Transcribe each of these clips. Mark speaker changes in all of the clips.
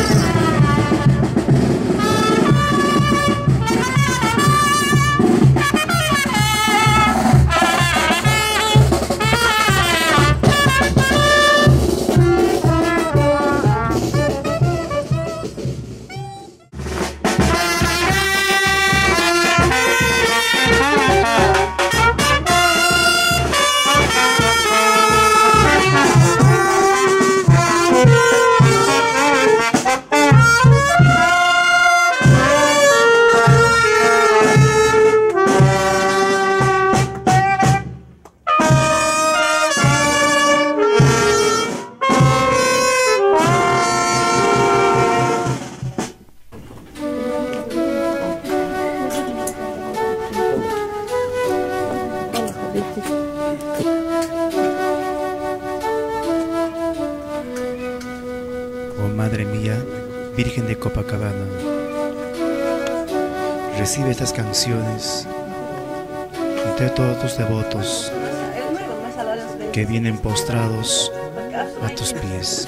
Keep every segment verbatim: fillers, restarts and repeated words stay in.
Speaker 1: Oh Madre mía, Virgen de Copacabana, recibe estas canciones de todos tus devotos que vienen postrados a tus pies.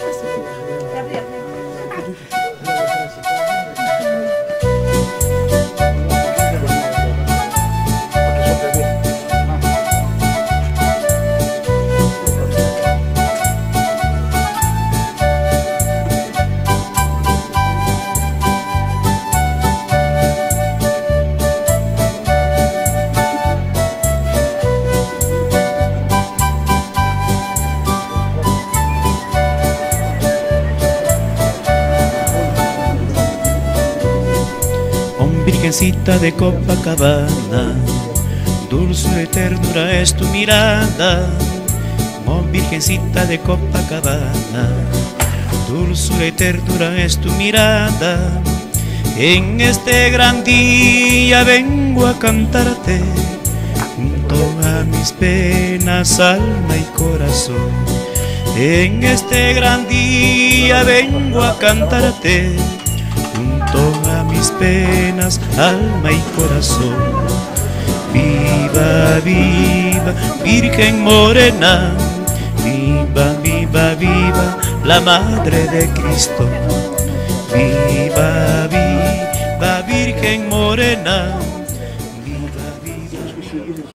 Speaker 1: Virgencita de Copacabana, dulce ternura es tu mirada. Oh Virgencita de Copacabana, dulce ternura es tu mirada. En este gran día vengo a cantarte, junto a mis penas, alma y corazón. En este gran día vengo a cantarte, junto a mis penas, alma y corazón. Viva, viva, Virgen morena, viva, viva, viva, la Madre de Cristo. Viva, viva, Virgen morena, viva, viva.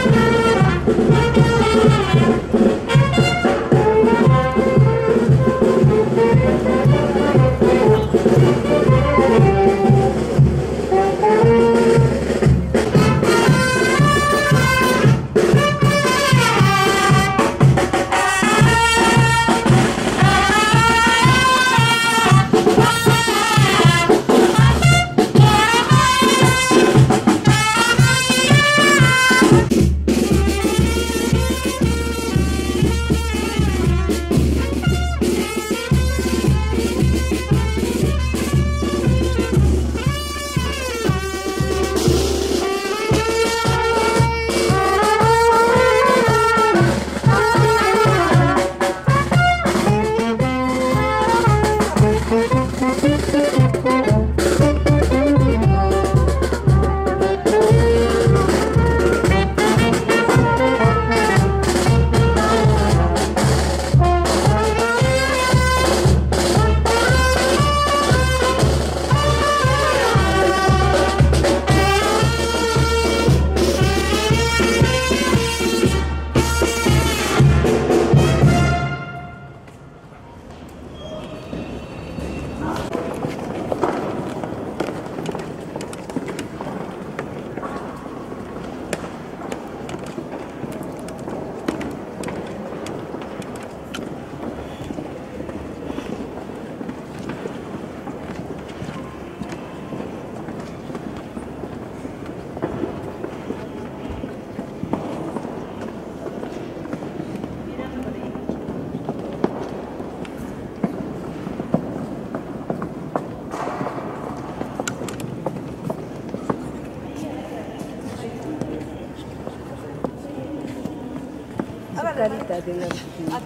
Speaker 2: Carita de la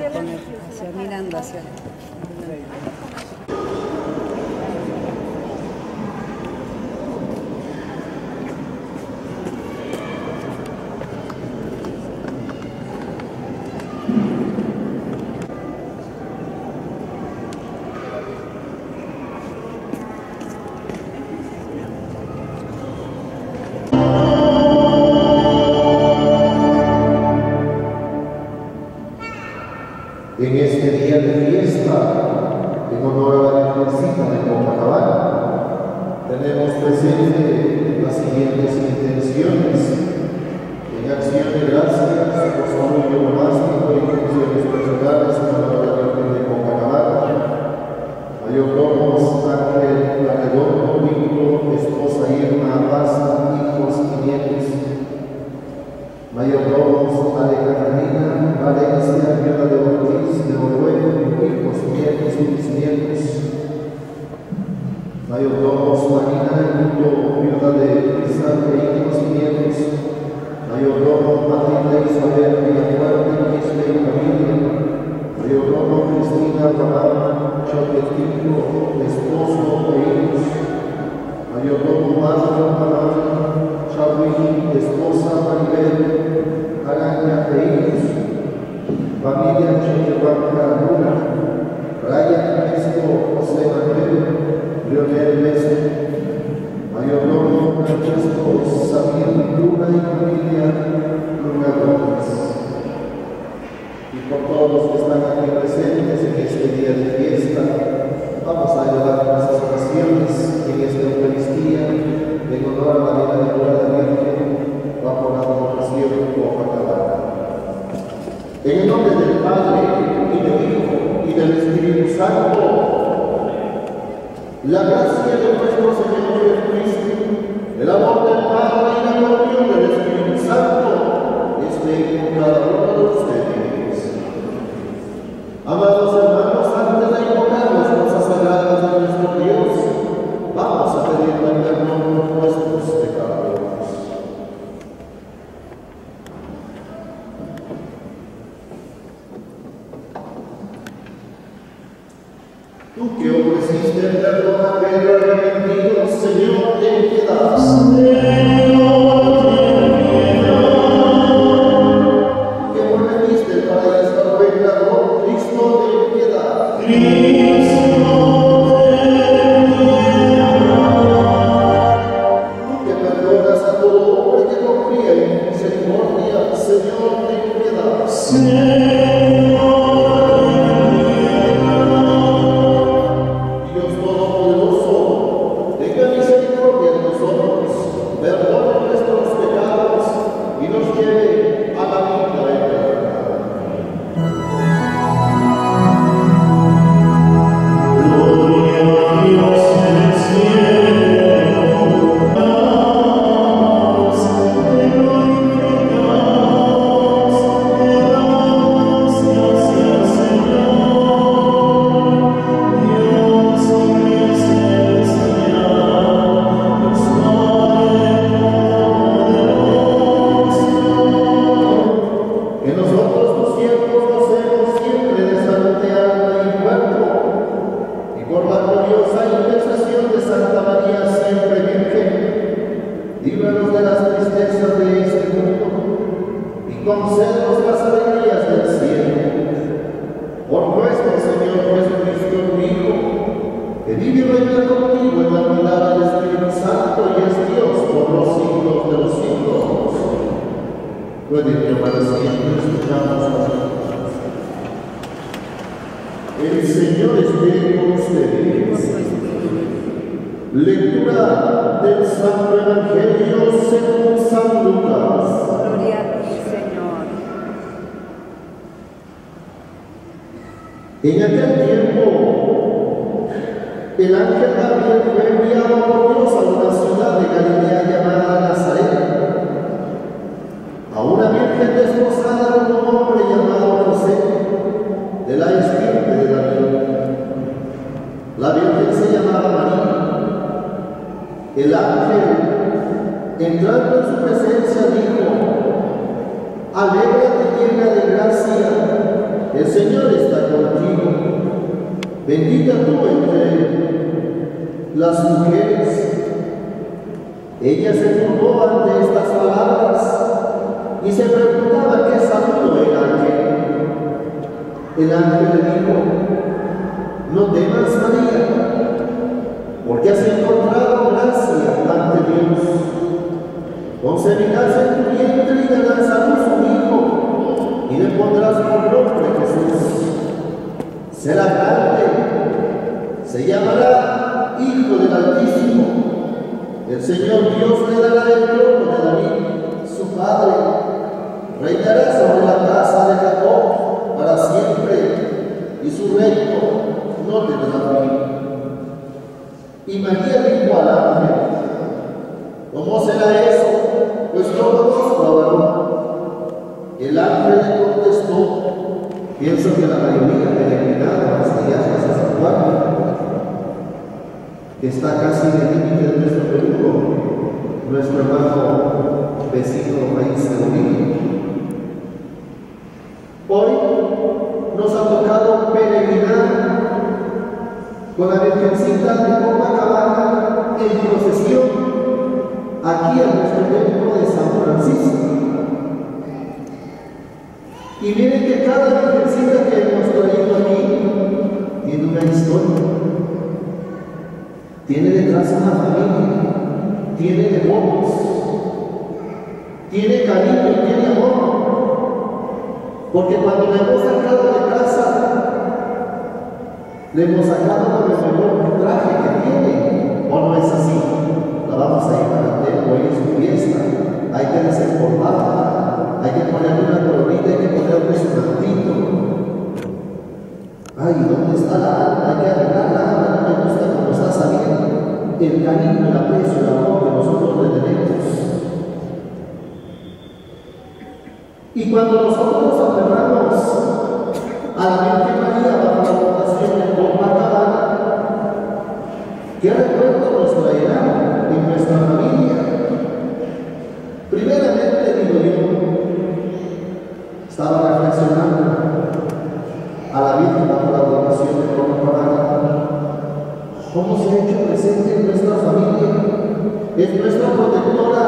Speaker 2: hacia mirando hacia
Speaker 3: en este día de fiesta, en honor a la Virgencita de Copacabana, tenemos presente las siguientes intenciones. En acción de gracias por su apoyo monástico y funciones personales en honor a la Virgen de Copacabana, mayordomos Ángel Arredondo, Víctor, esposa Irma, Paz, hijos y nietos, mayordomos Alejandrina, Valencia, viuda de Ortiz, de Oruelo, hijos, nietos y bisnietos, mayordomos Marina, viuda de Luisa, hijos y nietos, mayordomo Matilda Isabel Villafuerte, Isla y familia, mayordomo Cristina Palama, Choquetito, esposo e hijos, mayordomo Marta Palama, Chabuí, esposa Maribel, Araña e hijos, familia Choquehuanca Luna, Ryan Mesco, José Manuel, Leonel Mesco, mayordomo Francesco Samir Luna y familia Luna Gómez. Y por todos los que están aquí presentes en este día de fiesta, vamos a elevar nuestras oraciones en esta Eucaristía en honor a la bienaventurada Virgen bajo la advocación de Copacabana. En el nombre del Padre, y del Hijo, y del Espíritu Santo, la gracia de nuestro Señor Jesucristo, el amor del Padre y la comunión del Espíritu Santo esté con cada uno de ustedes. Amados hermanos, antes de invocar las cosas sagradas de nuestro Dios, vamos a pedirle perdón por nuestros pecados. Tú que ofreciste el perdón a Pedro arrepentido, Señor, ten piedad. Señor, ten piedad. Que prometiste el paraíso al pecador, Cristo, ten piedad. Cristo, ten piedad. Tú que perdonas a todo hombre que confía en tu misericordia, nos lleve a la vida eterna.
Speaker 4: Gloria a Dios en el cielo, paz, te glorificamos, te damos gracias, Señor, Dios celestial, Dios Padre.
Speaker 3: Que nosotros tus siervos gocemos siempre de salud de alma y cuerpo, y por la gloriosa intercesión de Santa María siempre Virgen, líbranos de las tristezas de este mundo y concédenos las alegrías del cielo. Por nuestro Señor Jesucristo, tu Hijo, que vive y reina contigo en la unidad del Espíritu Santo y es Dios por los siglos de los siglos. Puede que para siempre escuchamos las palabras. El Señor esté con ustedes. Lectura del Santo Evangelio según San Lucas.
Speaker 2: Gloria a ti, Señor.
Speaker 3: En aquel tiempo, el ángel Gabriel fue enviado por Dios a una ciudad de Galilea llamada Nazaret, a una virgen desposada con un hombre llamado José, de la estirpe de David. La virgen se llamaba María. El ángel, entrando en su presencia, dijo: Alégrate llena de gracia, el Señor está contigo. Bendita tú entre las mujeres. Ella se turbó ante estas palabras y se preguntaba qué saludo era aquel. El ángel le dijo: No temas, María, porque has encontrado gracia ante Dios. Concebirás en tu vientre y darás a luz un hijo, y le pondrás por nombre Jesús. Será grande, se llamará Hijo del Altísimo. El Señor Dios le dará el trono de David, su padre. Reinará sobre la casa de Jacob para siempre, y su reino no tendrá fin. Y María dijo al ángel: ¿Cómo será eso? Pues no conozco a varón. El ángel le contestó: Pienso que la mayoría peregrinaron hasta allá, hasta San Juan, que está casi en el límite de nuestro Perú, nuestro hermano vecino país de Bolivia. Hoy nos ha tocado peregrinar con la Virgencita de Copacabana en procesión aquí a nuestro templo de San Francisco. Y miren que cada Virgencita que hemos traído aquí tiene una historia, tiene detrás una familia, tiene devotos, tiene cariño y tiene amor. Porque cuando le hemos sacado de casa, le hemos sacado con el mejor traje que tiene, ¿o no es así? La vamos a ir para el templo, hoy es su fiesta, hay que desenformarla, hay que ponerle una coronita, hay que ponerle su mantito. Ay, ¿dónde está la alma? Hay que arreglar la alma, no me gusta cómo está saliendo. El cariño, el aprecio, el amor que nosotros le tenemos. Y cuando nosotros nos aferramos a la Virgen María bajo la vocación de Copacabana, ¿qué recuerdo nos traerá en nuestra familia? Primeramente, digo yo, estaba reflexionando a la Virgen bajo la vocación de Copacabana. ¿Cómo se ha hecho presente en nuestra familia? Es nuestra protectora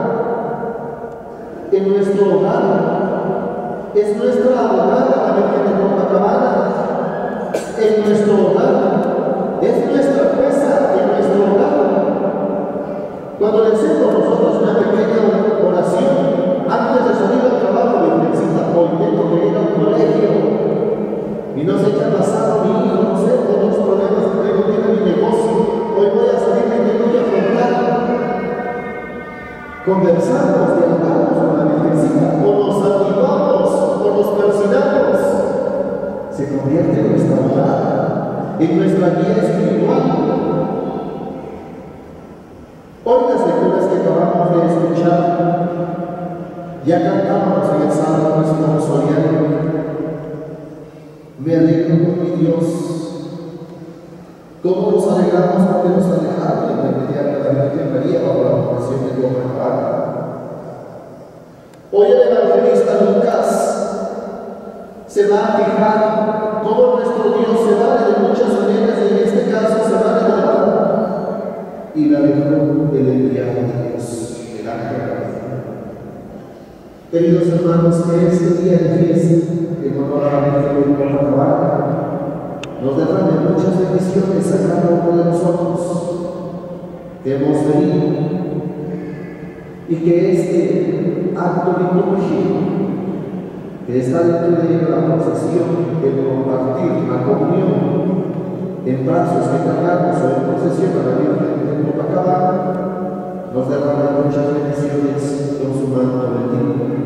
Speaker 3: en nuestro hogar, es nuestra abogada, la Virgen de Copacabana, en nuestro hogar, es nuestra jueza en nuestro hogar. Cuando le hacemos nosotros una pequeña oración, antes de salir al trabajo, Virgencita, hoy tengo que ir al colegio, y no sé qué ha pasado, mi hijo, no sé, todos los problemas que tengo, tiene mi negocio, hoy voy a salir y tengo que afrontar. Conversamos, dialogamos con la Virgencita. convierte nuestra morada en nuestra guía espiritual. Hoy las lecturas que acabamos de escuchar ya cantábamos en el Salmo responsorial. Me alegro con mi Dios. ¿Cómo nos alegramos porque nos alejaron de intermediar la Virgen María bajo la vocación de Dios María? Hoy el evangelista Lucas se va a fijar cómo nuestro Dios se vale de muchas maneras y en este caso se vale de la palabra y la dejó el enviado de Dios, el ángel. Queridos hermanos, que este día de fiesta, en honor a la Virgen de Copacabana, nos derrame muchas bendiciones a cada uno de nosotros que hemos venido y que este acto litúrgico que está dentro de la procesión, el compartir la comunión en brazos que cargamos o en procesión a la Virgen de Copacabana, nos derrama muchas bendiciones con su manto bendito.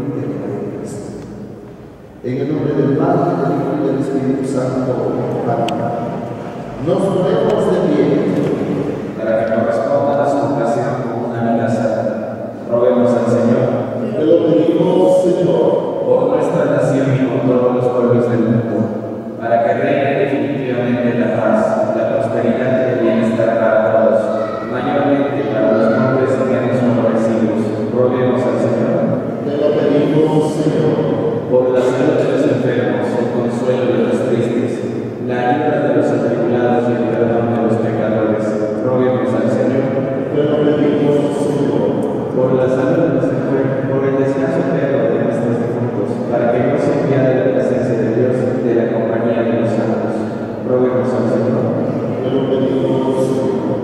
Speaker 3: En el nombre del Padre, del Hijo y del Espíritu Santo. Amén. Nos ponemos de pie
Speaker 5: para que corresponda a su vocación como una vida santa. Roguemos al Señor.
Speaker 3: Te lo pedimos, Señor,
Speaker 5: por nuestra nación y por todos los pueblos del mundo, para que reine definitivamente la paz, la prosperidad y el bienestar para todos, mayormente para los pobres y menos favorecidos. Roguemos al Señor.
Speaker 3: te lo pedimos, Señor,
Speaker 5: por la salud de los enfermos, el consuelo de los tristes, la ayuda de los atribulados y el perdón de los pecadores. Roguemos al Señor.
Speaker 3: te lo pedimos, Señor,
Speaker 5: Por la salud de los enfermos, por el descanso eterno de nuestros difuntos, para que no se pierda de la presencia de Dios, de la compañía de los santos. Roguemos al Señor.
Speaker 3: te lo pedimos, Señor.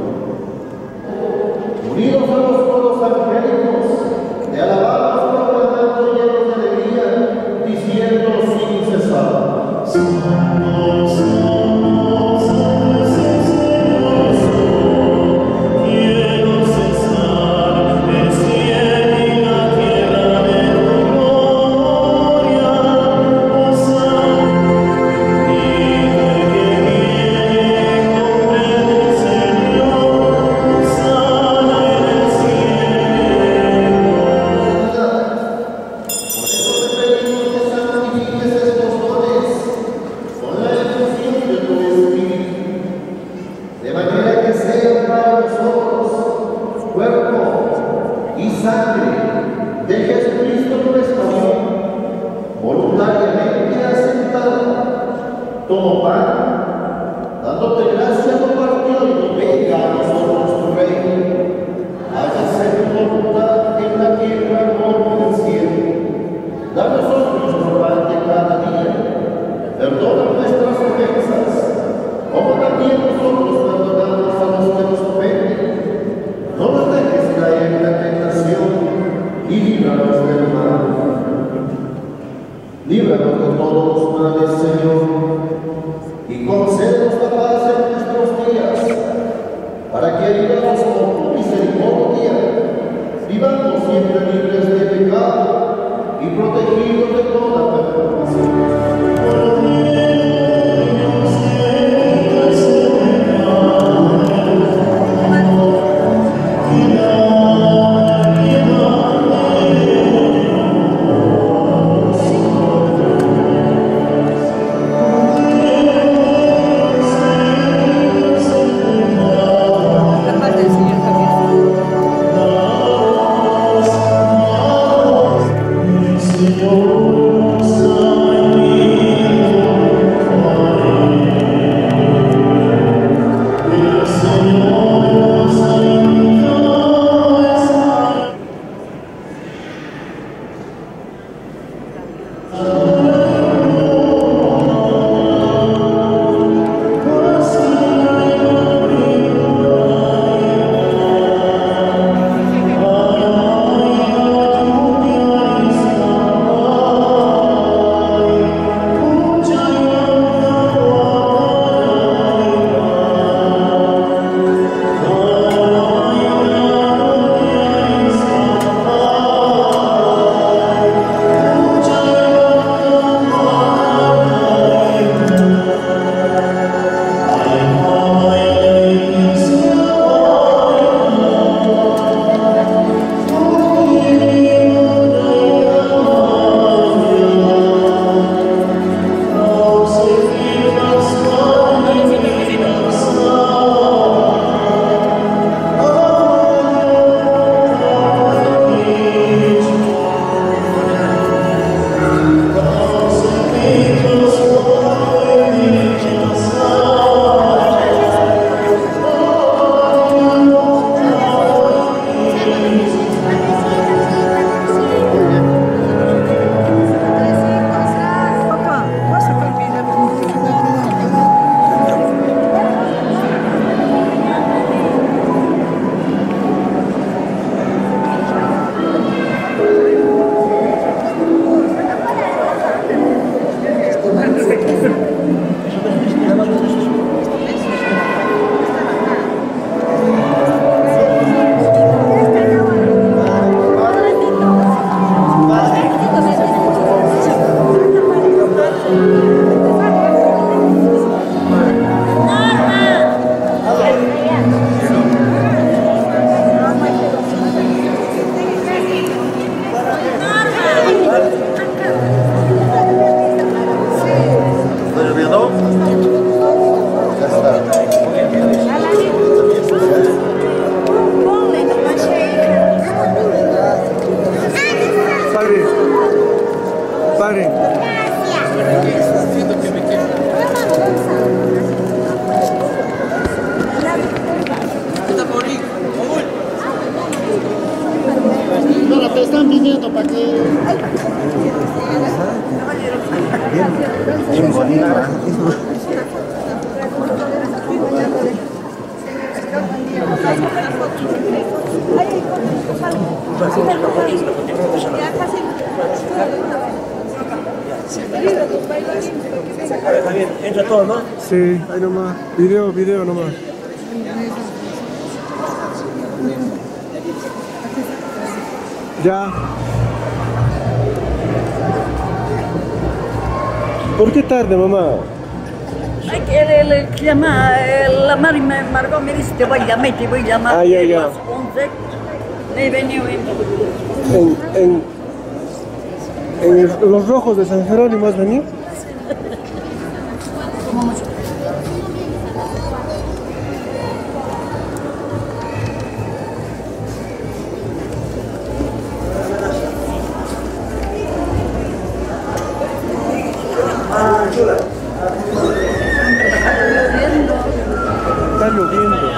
Speaker 3: Unidos a los coros angélicos, te alabamos proclamando llenos de alegría, diciendo sin cesar: Santo, Santo, Santo es el Señor, cielos están, el cielo y la tierra de tu gloria, Hosanna, Hijo que viene en nombre del Señor, Hosanna en el cielo. Por eso te pedimos que santifiques estos dones con la efusión de tu Espíritu, de manera que sean para nosotros cuerpo y sangre de Jesucristo nuestro Dios, voluntariamente aceptado. Tomo pan, dándote gracias lo partió y venga a nosotros tu reino. Hágase tu voluntad en la tierra como en el cielo. Danos hoy nuestro pan de cada día. Perdona nuestras ofensas, como también nosotros perdonamos a los que nos ofenden. No nos dejes caer en la tentación y líbranos del mal. Líbranos de todos los males, Señor, y concédenos la paz en nuestros días, para que, ayudados por tu misericordia, vivamos siempre libres de pecado y protegidos de toda perturbación.
Speaker 2: La paz del Señor también.
Speaker 6: padre.
Speaker 3: Ahora te están viniendo para que...
Speaker 7: Entra todo, ¿no?
Speaker 6: Sí, ahí nomás. Video, video nomás. Ya. ¿Por qué tarde, mamá?
Speaker 2: Ay, que le, le llama, eh, la Mari me Margot me dice, te voy a llamar, te voy a llamar.
Speaker 6: Ah, ya, ya.
Speaker 2: A las once, me venía viendo.
Speaker 6: En, en, en el- los rojos de San Jerónimo has venido. Está lloviendo.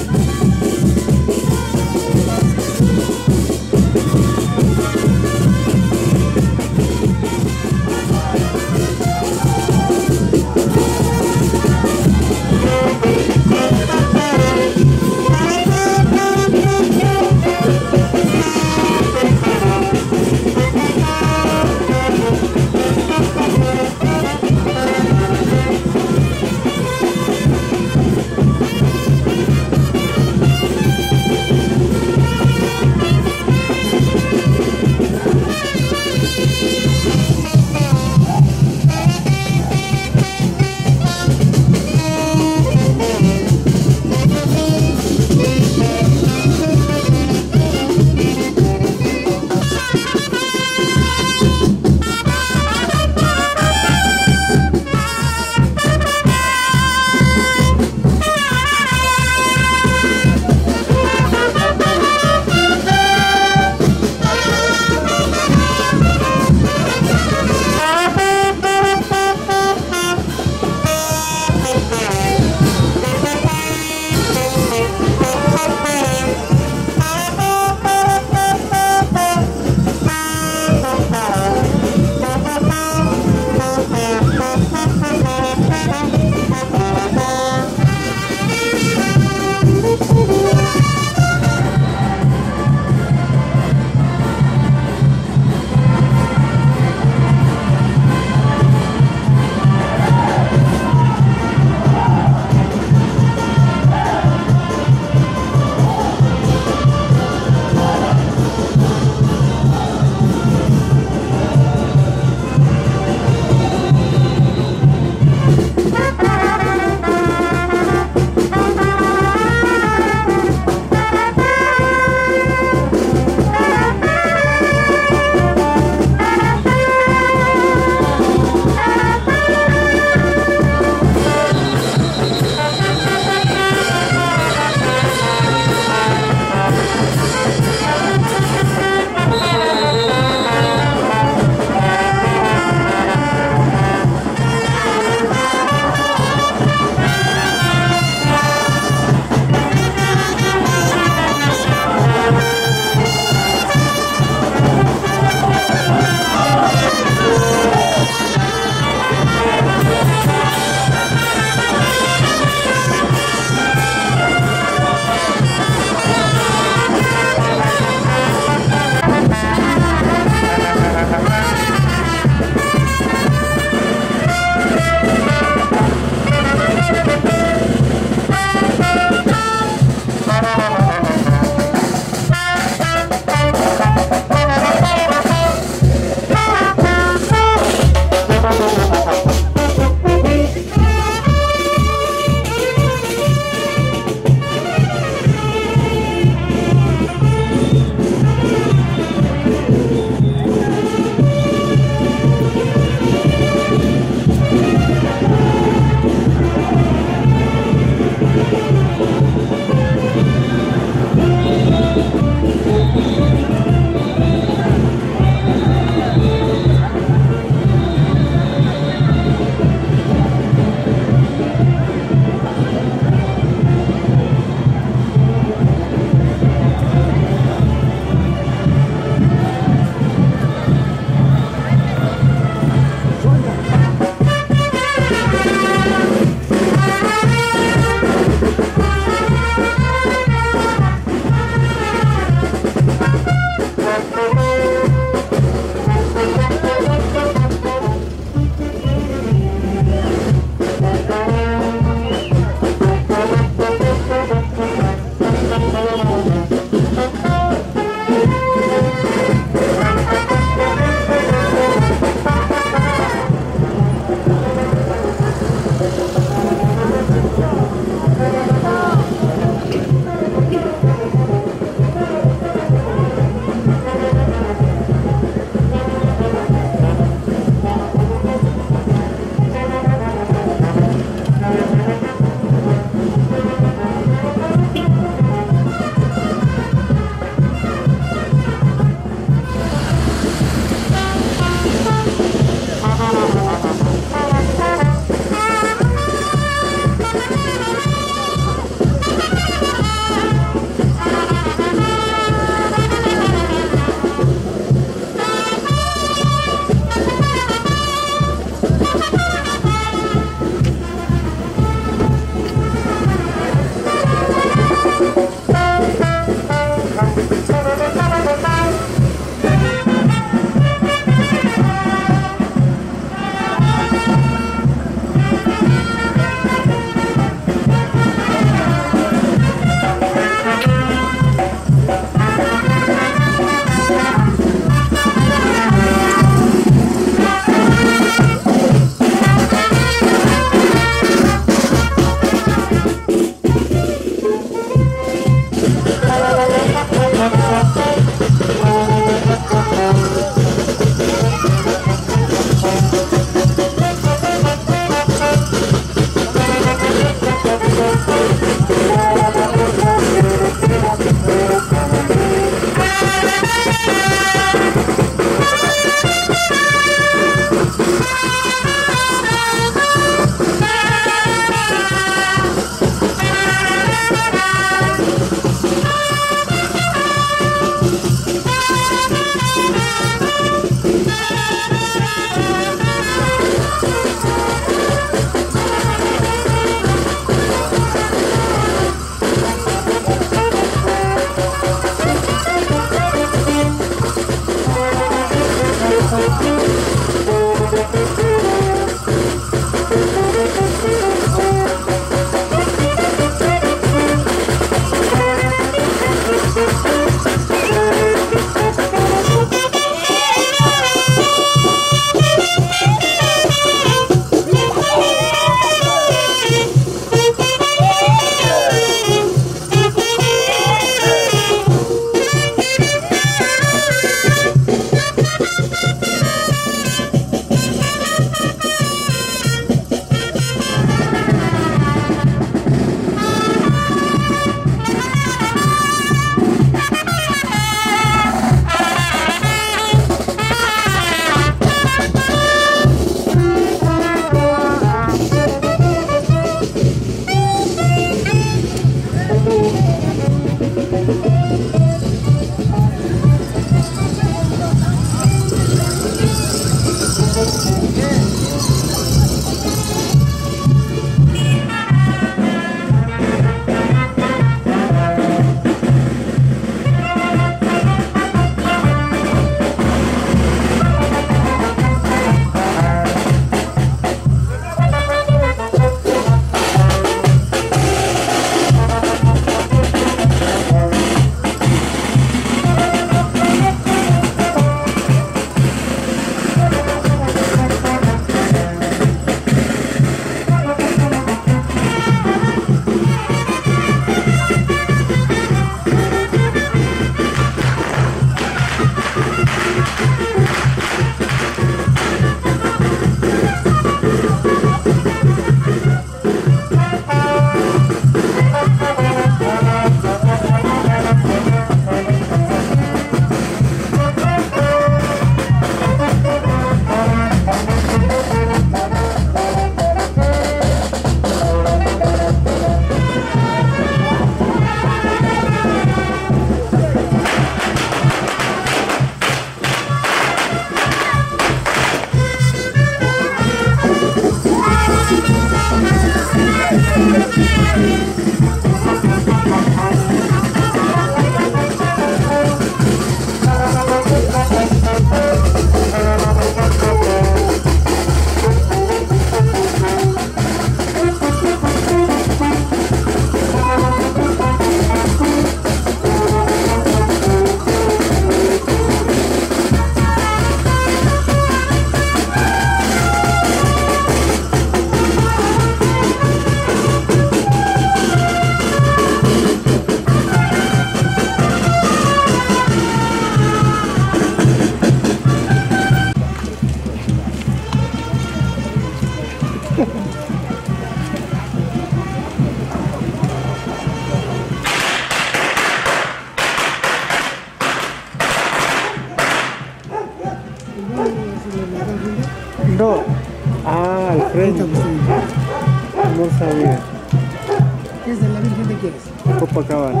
Speaker 6: ahorita pues, no sabía.
Speaker 7: ¿Qué es de la Virgen de quieres?
Speaker 6: Copacabana.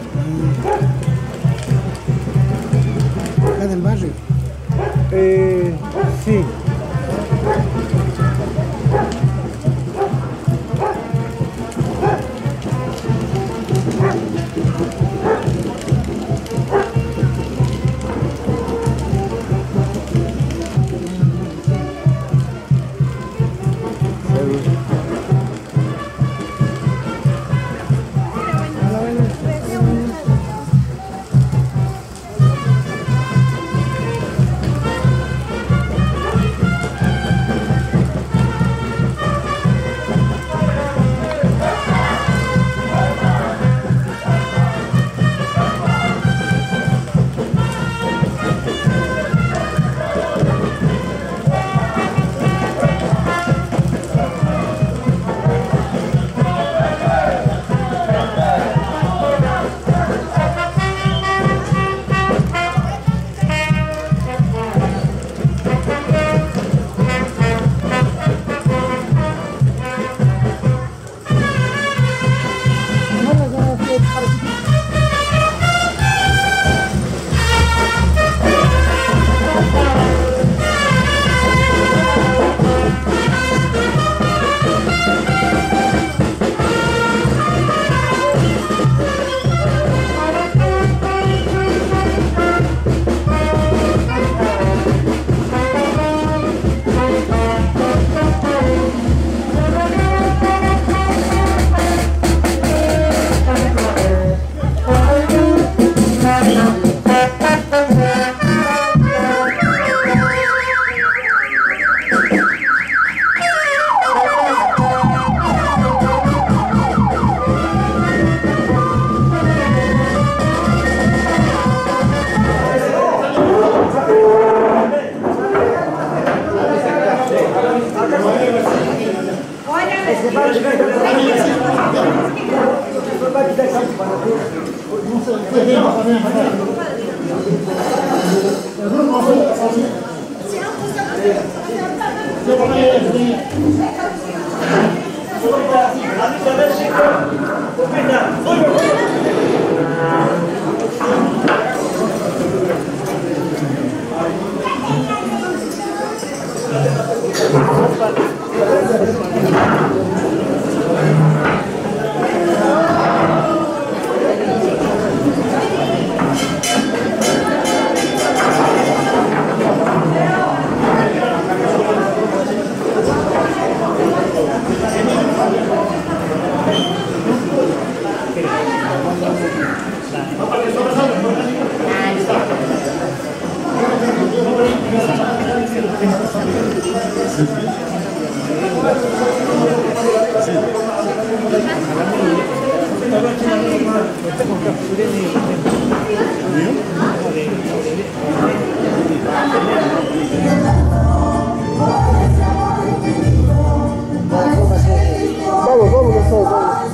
Speaker 7: Acá del barrio.
Speaker 6: Eh, sí. Vamos, vamos, vamos,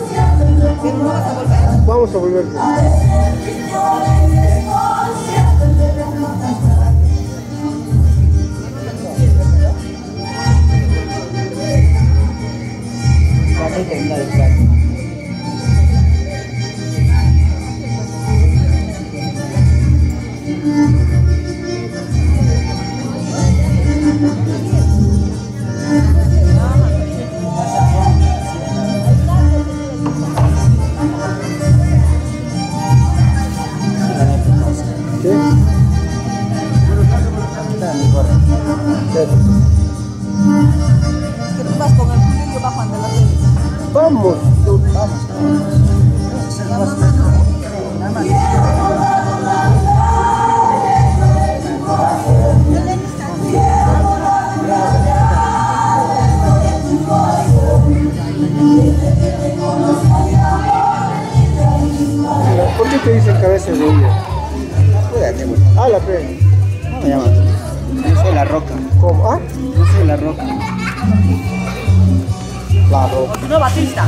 Speaker 6: vamos. Vamos a volver. Vamos. ¿Por qué te dicen cabeza de olla? Ah, la P.
Speaker 7: ¿Cómo me llamas? Yo soy la roca.
Speaker 6: ¿Cómo? ¿Ah?
Speaker 7: Yo soy la roca.
Speaker 6: La roca.
Speaker 2: No, Batista.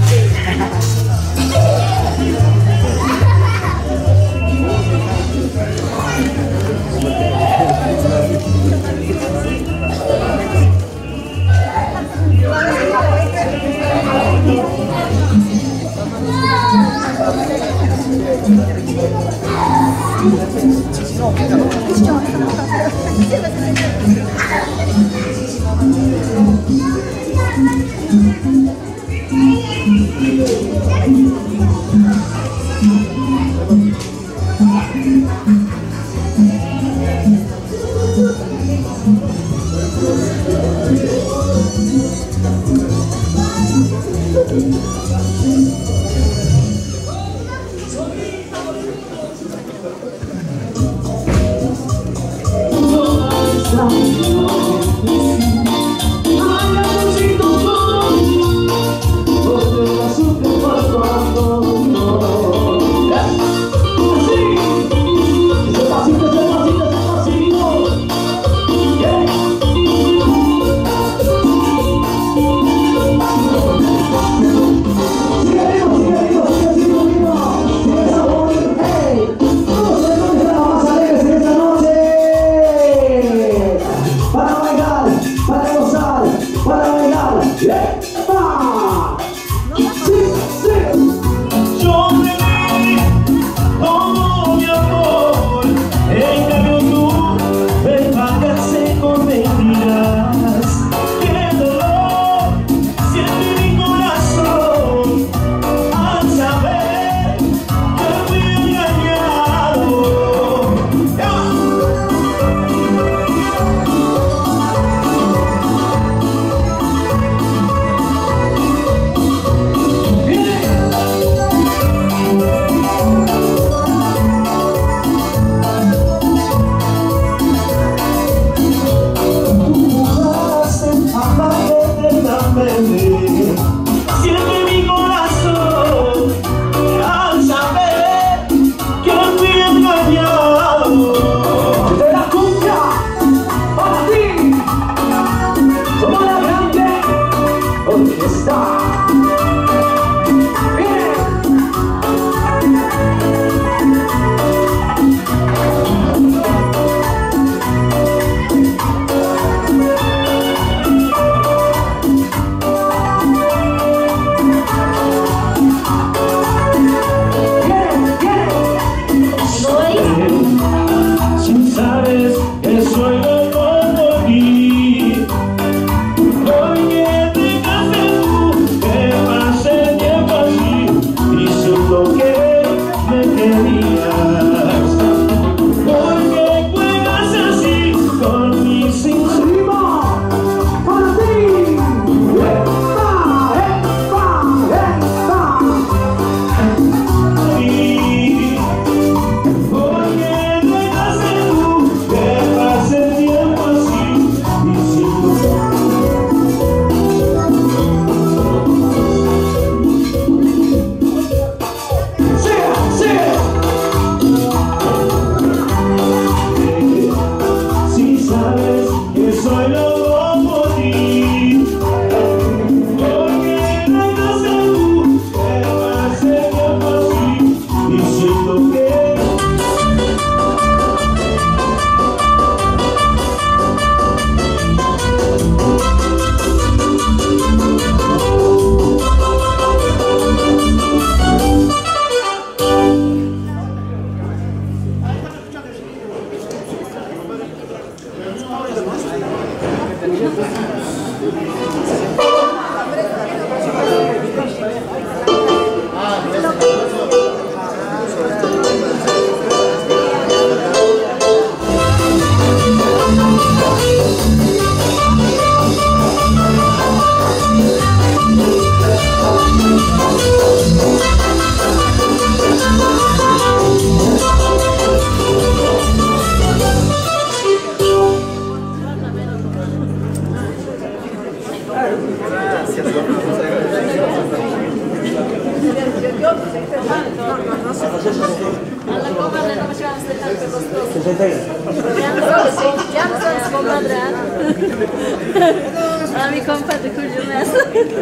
Speaker 2: A mi compa de Julio Mesa.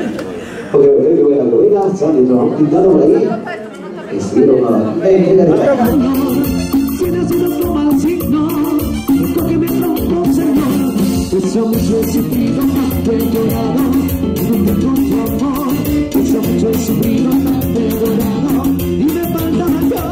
Speaker 8: Ok, ok, que voy a la ruina, sale, nos vamos pintando por ahí. Y subieron a... ¡Eh, mira, si nacido como el signo, esto que me tocó, Señor, ese mucho sentido más que llorado, no tengo tu amor. sufrido tanto he llorado y me faltaba yo.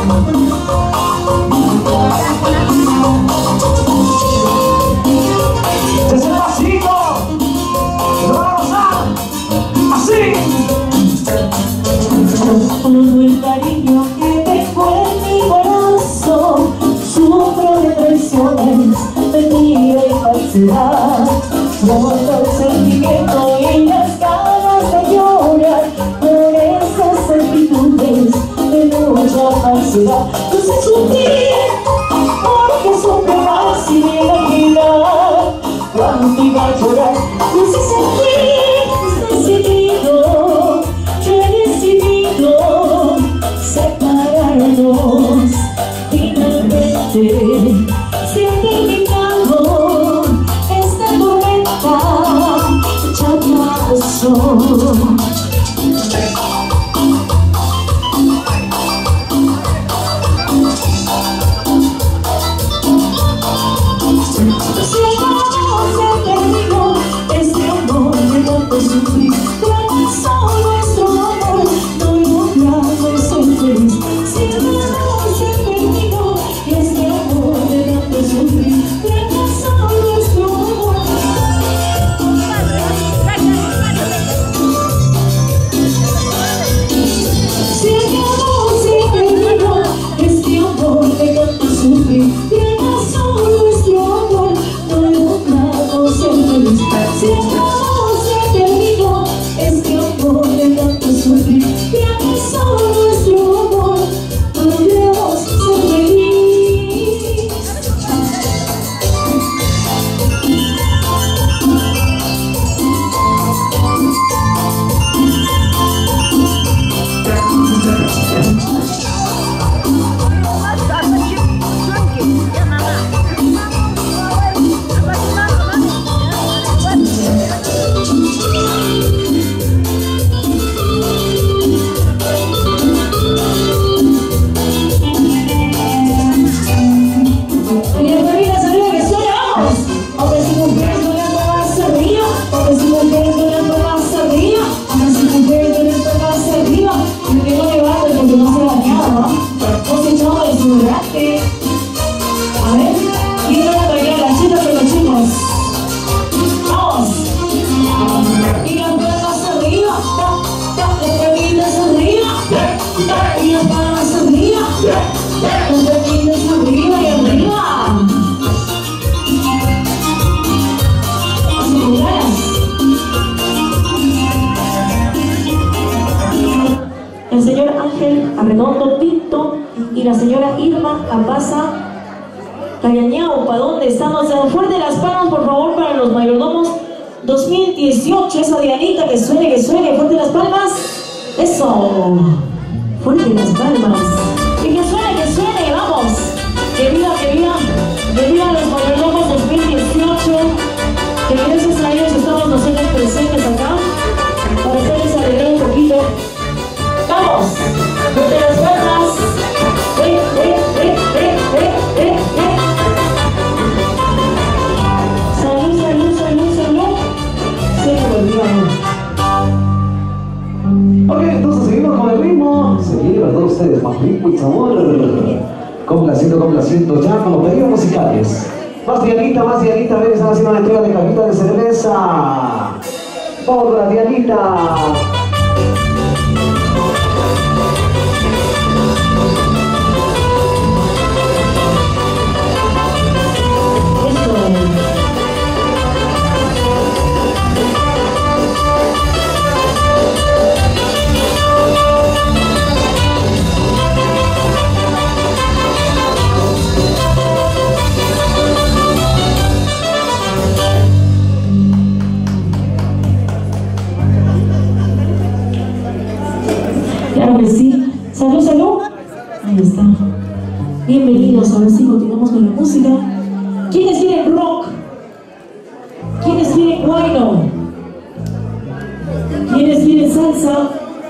Speaker 9: Thank you. El señor Ángel Arredondo Pinto y la señora Irma Campaza Callañao. ¿Para dónde estamos? Fuerte las palmas, por favor, para los mayordomos dos mil dieciocho. Esa Dianita, que suene, que suene. Fuerte las palmas. Eso. Fuerte las palmas. Y que suene, que suene. Vamos. Que viva, que viva. Que viva los mayordomos dos mil dieciocho. Que gracias a ellos estamos nosotros presentes acá para hacerles alegrar un poquito. ¡Vamos! ¡Fuerte las palmas! ¡Eh, eh, eh, eh, eh, eh, eh! ¡Salud, salud, salud, salud! ¡Se me olvidó!
Speaker 8: Ok, entonces seguimos con el ritmo. Seguimos a todos ustedes, más ritmo y sabor. Complaciendo, complaciendo ya con los pedidos musicales. Más Dianita, más Dianita, ven, están haciendo una entrega de cajita de cerveza. ¡Otra Dianita!
Speaker 9: Claro que sí. Salud, salud. Ahí está. Bienvenidos. Ahora sí continuamos con la música. ¿Quiénes quieren rock? ¿Quiénes quieren guayno? ¿Quiénes quieren salsa?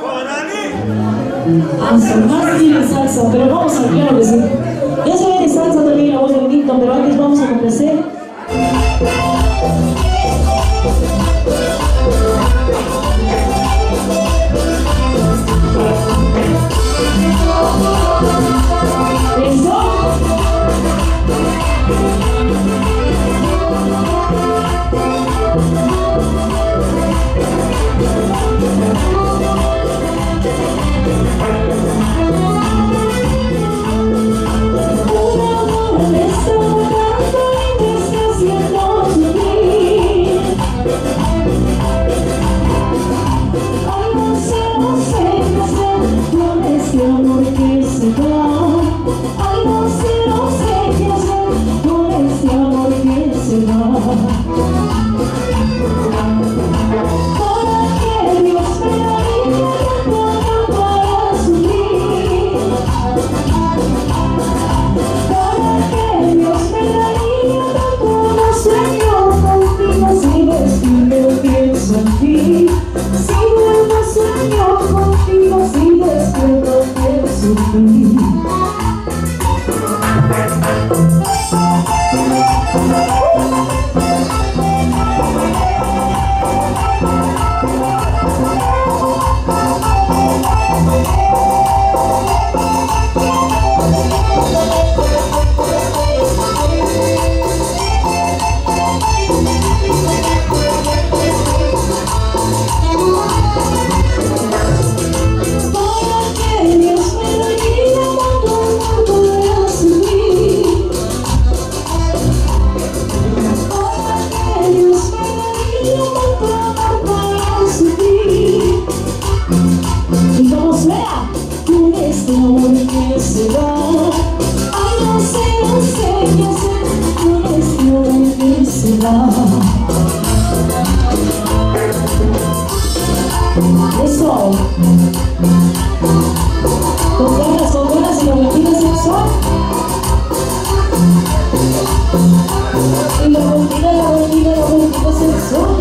Speaker 9: Ah, más quieren salsa, pero vamos a, claro que sí. Ya se ve de salsa también la voz de Nito, pero antes vamos a complacer. por qué será. Ay, no sé, no sé qué hacer, no es por qué será. Eso. Con ganas, con ganas y la mentira sexual. Y la mentira, la mentira, la mentira sexual.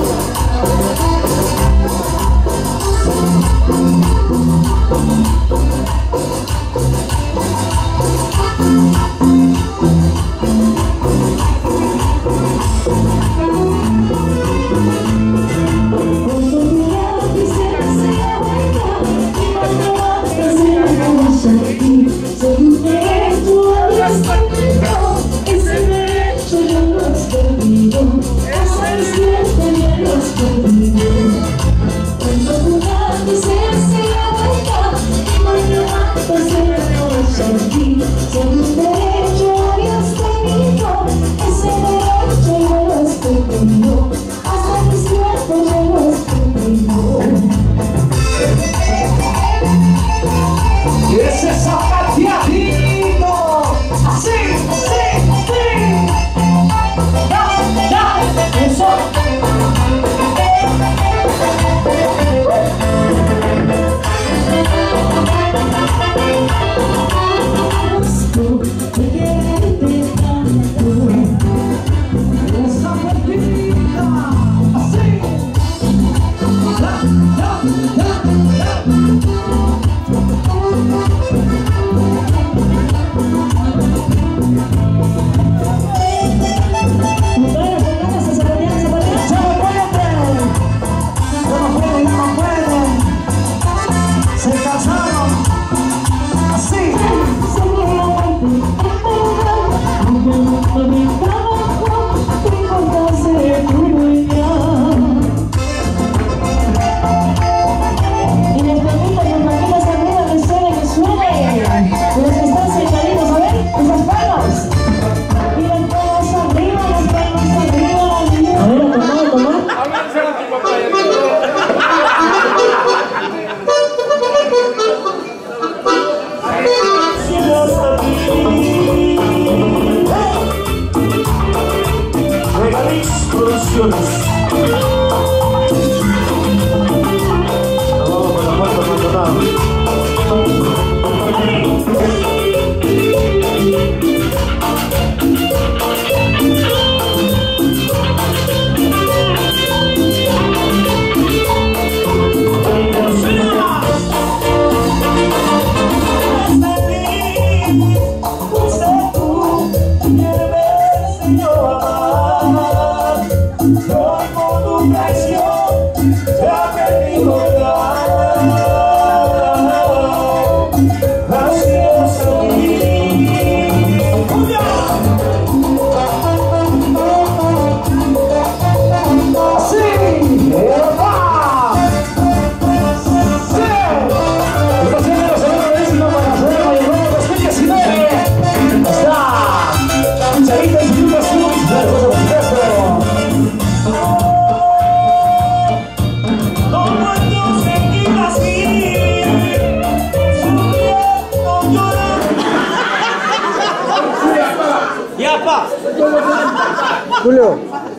Speaker 6: Julio.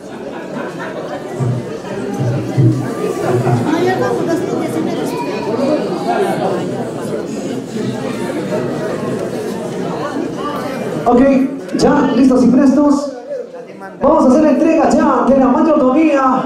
Speaker 8: Ok, ya, listos y prestos. Vamos a hacer la entrega ya de la mayordomía.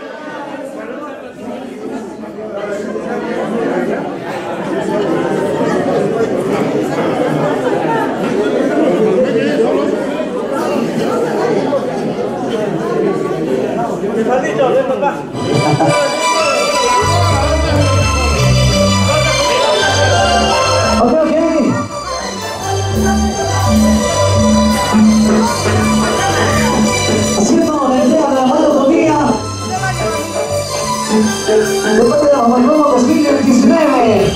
Speaker 8: Ok, ok. Haciendo la entrega de la mayordomía de parte de la Mayordomo dos mil diecinueve.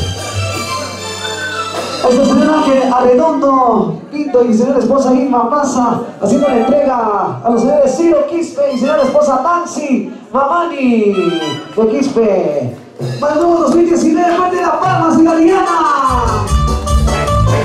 Speaker 8: Este señor Ángel Arredondo Pinto y señora esposa Irma Maza haciendo la entrega a los señores Ciro Quispe y señora esposa Nancy Mamani de Quispe. Mayordomo dos mil diecinueve, parte de las Palmas y la Diana.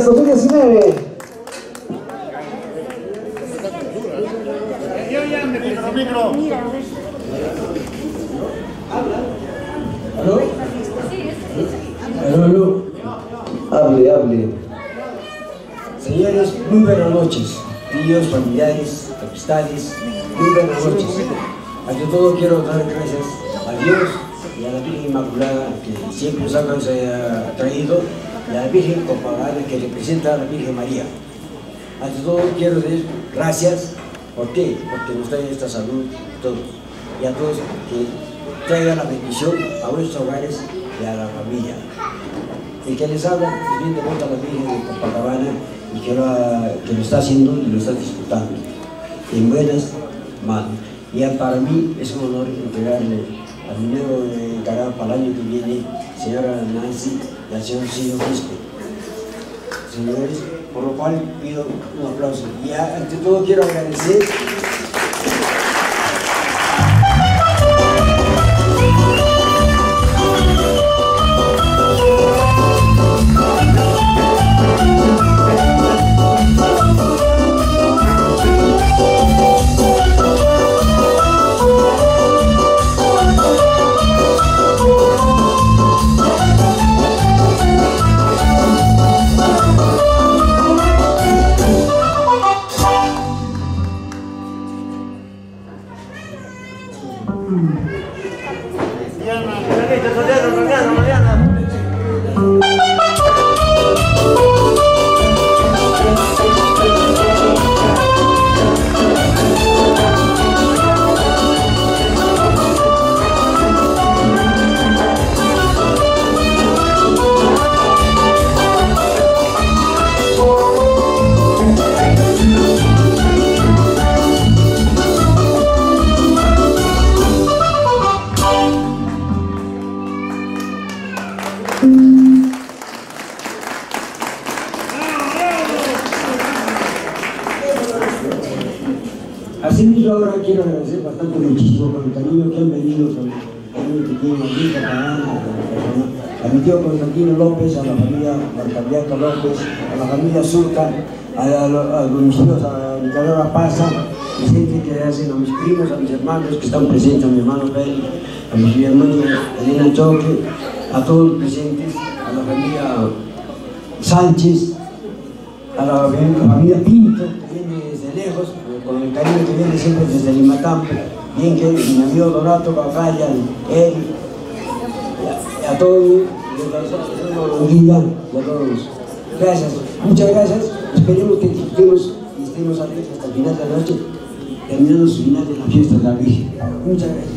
Speaker 8: dos mil diecinueve.
Speaker 10: ¿Aló? ¿Aló, aló?
Speaker 8: Hable, hable.
Speaker 10: Señores, muy buenas noches. Tíos, familiares, amistades, muy buenas noches. Ante todo quiero dar gracias a Dios y a la Virgen Inmaculada que siempre nos ha traído, y a la Virgen Copacabana que representa a la Virgen María. Ante todo quiero decir gracias. ¿Por qué? Porque nos trae esta salud todos. Y a todos que traigan la bendición a vuestros hogares y a la familia. El que les habla es bien devoto a la Virgen de Copacabana y que lo, que lo está haciendo y lo está disfrutando en buenas manos. Y para mí es un honor entregarle al minero encargado para el año que viene, señora Nancy y al señor Silvio Quispe. Señores, por lo cual pido un aplauso. Y ante todo quiero agradecer Asimismo, ahora quiero agradecer bastante muchísimo por el cariño que han venido, con el cariño que tiene a mi Copacabana, a mi tío Constantino López, a la familia Marcaviaca López, a la familia Surca, a, a, a, a mis tíos, a Nicolás Paza, y gente que hacen, a mis primos, a mis hermanos que están presentes, a mi hermano Beli, a mi hermano Elena Choque, a todos los presentes, a la familia Sánchez, a la familia Pinto, que viene desde lejos, con el cariño que viene siempre desde Limatampo, bien que mi amigo Donato Bacaya, él, y a, a todos, y a todos. Gracias, muchas gracias, esperemos que disfrutemos y estemos alegres hasta el final de la noche, terminando su final de la fiesta de la Virgen. Muchas gracias.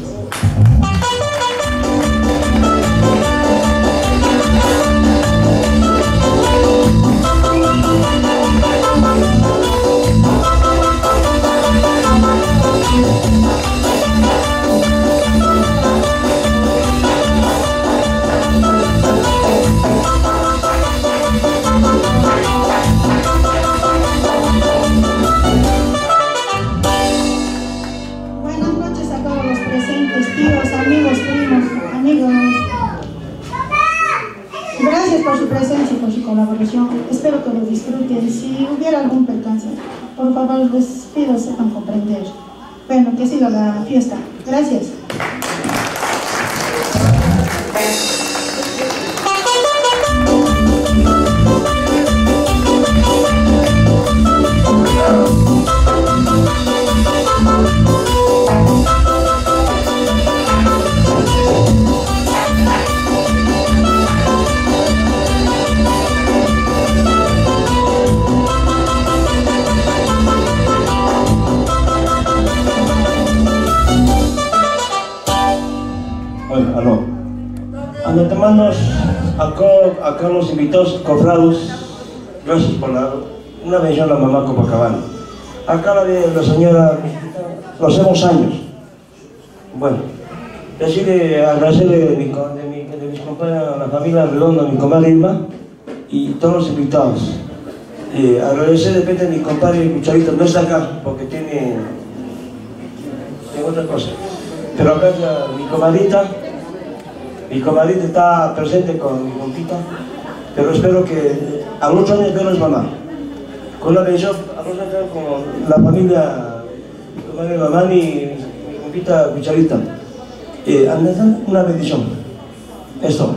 Speaker 11: Buenas noches a todos los presentes, tíos, amigos, primos, amigos. Gracias por su presencia y por su colaboración. Espero que lo disfruten. Si hubiera algún percance, por favor les pido sepan comprender. Bueno, que siga la fiesta. Gracias.
Speaker 12: Bueno, aló. A los hermanos, acá, acá los invitados cofrados, gracias por la, una mención a la mamá Copacabana. Acá la, de la señora, lo hacemos años. Bueno, decirle, agradecerle de, mi, de, mi, de mis compañeros, a la familia Redonda, a mi comadre Irma y todos los invitados. Eh, agradecer de repente a mi compadre Cucharito, no está acá porque tiene, tiene otra cosa. Pero acá está mi comadrita, mi comadrita está presente con mi compita, pero espero que a ocho años que no es mamá. Con la bendición, a los años como la familia, como mi mamá, mi, mi compita Cucharita. Eh, una bendición. Esto.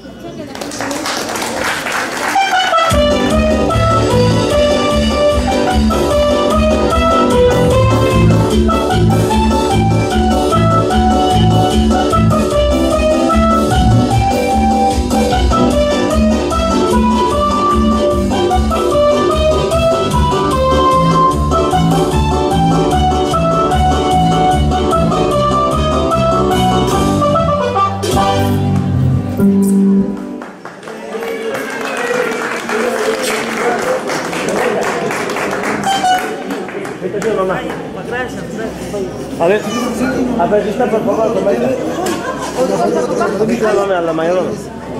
Speaker 6: A ver, a ver, está por favor, compañera. Dígame a la mayorona.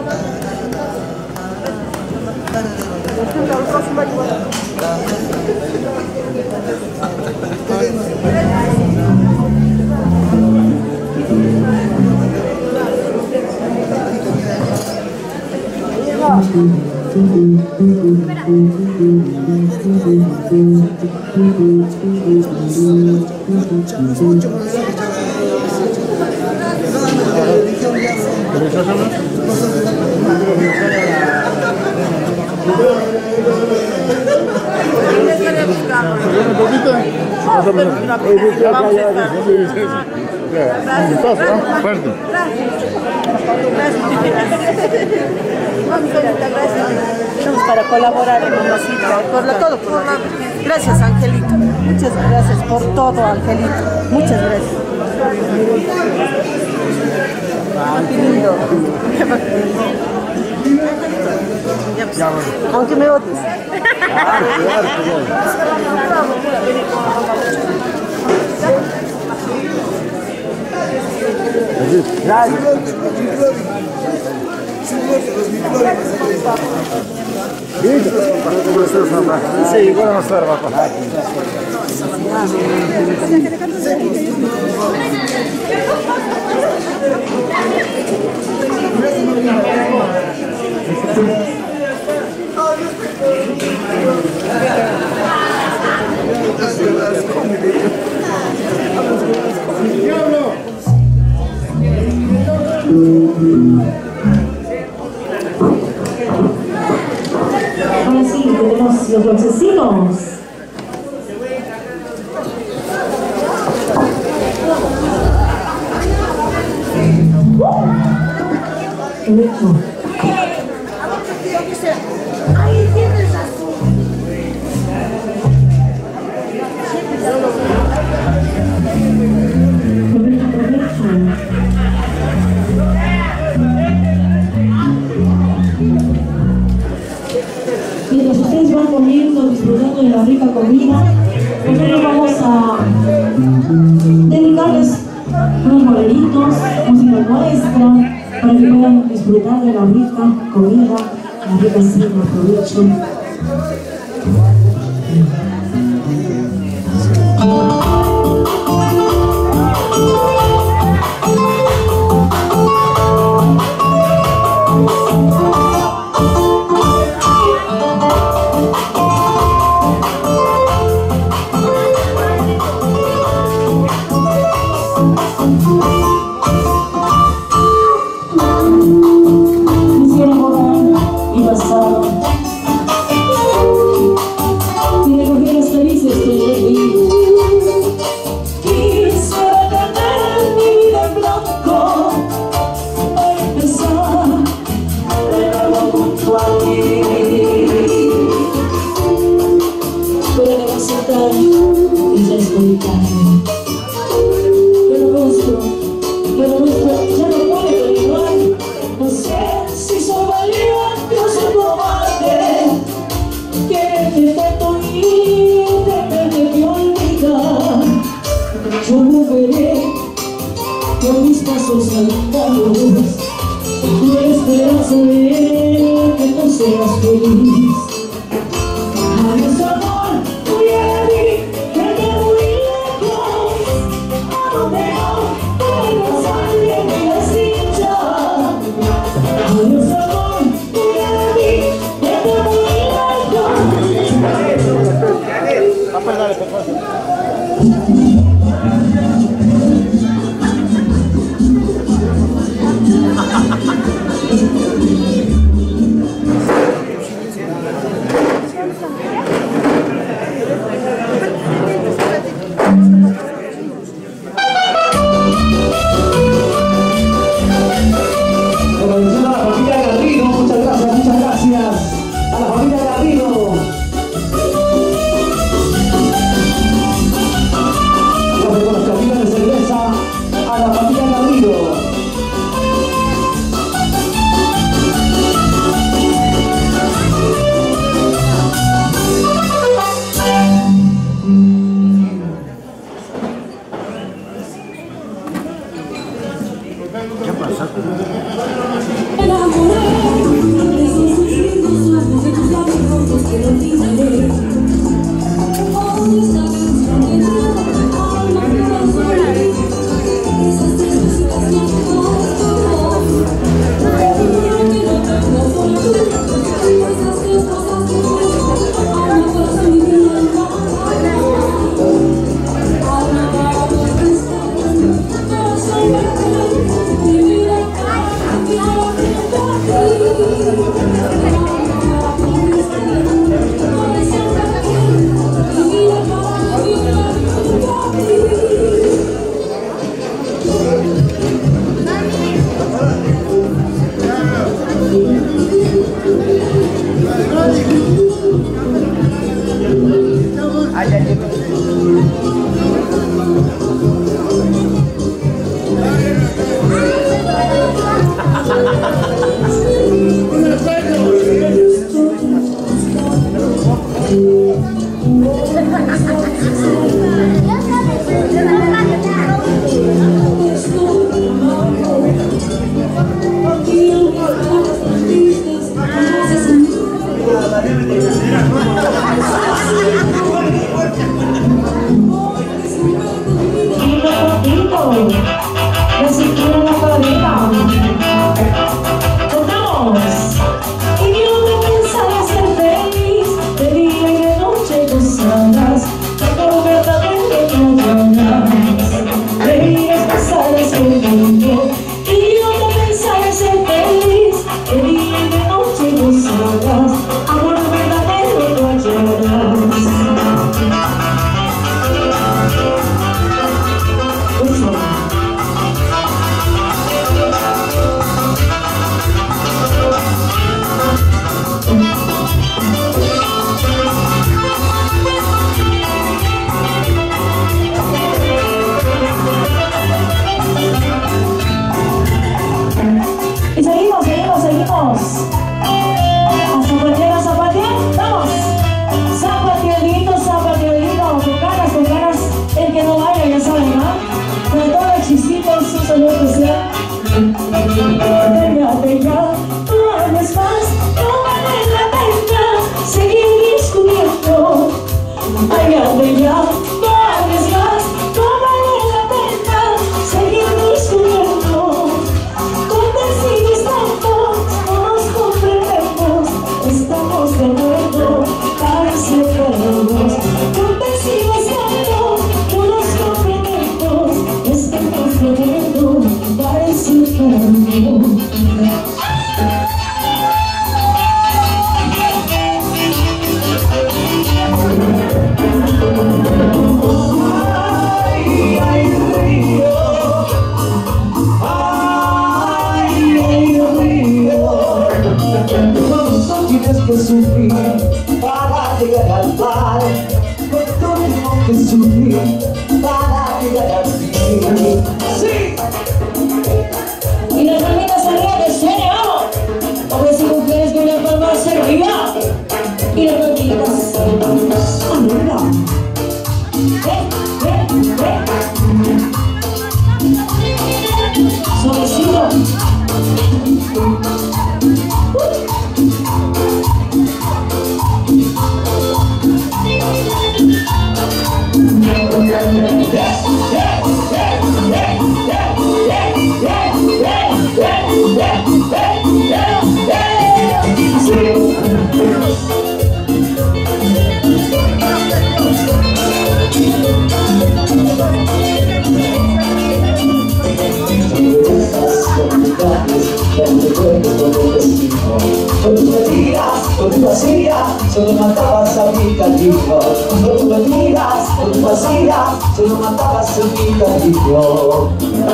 Speaker 2: Estamos para colaborar, mamacita, por la, todo, por la... Gracias, Angelito. Muchas gracias por todo, Angelito. Muchas gracias. Qué lindo. Aunque me odies.
Speaker 6: Sí, igual vamos a estar abajo.
Speaker 9: Ahora sí, tenemos los dulcecitos. ¡Qué rico!
Speaker 2: Ahí tienes azul.
Speaker 9: Mientras ustedes van comiendo, disfrutando de la rica comida, primero vamos a dedicarles unos boleritos, música nuestra, para que puedan disfrutar de la rica comida, la rica cena, provecho. Adiós, amor, voy a mí, vete muy
Speaker 8: Solo matabas a mi cariño, no tú me miras, con tu vacía, solo matabas a mi cariño.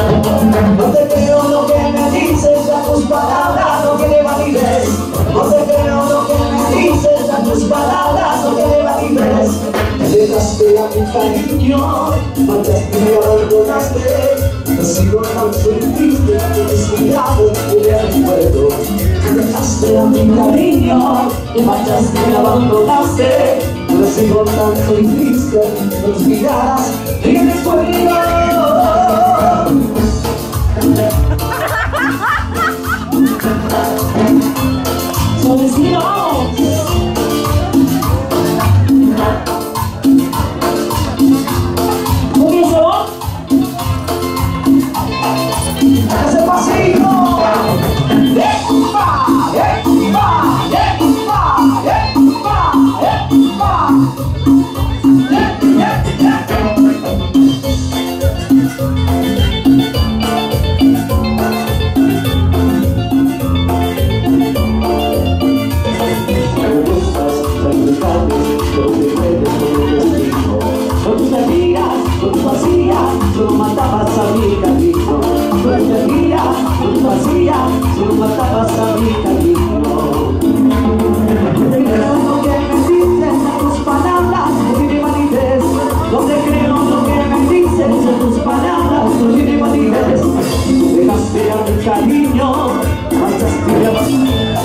Speaker 8: No te creo lo que me dices, ya tus palabras no tienen validez. No te creo lo que me dices, ya tus palabras no tienen validez. Dejaste a mi cariño, marchaste y me abandonaste. No sigo tan feliz de tu descuidado y de recuerdo. Dejaste a mi cariño y marchaste y me abandonaste. No sigo tan feliz de tus miradas y de recuerdo. vacía, muy vacía, solo faltabas a mi cariño. Donde creo lo que me dices en tus palabras, no tiene validez. Donde creo lo que me dices en tus palabras, no tiene validez. Dejaste a mi cariño, marchaste a mi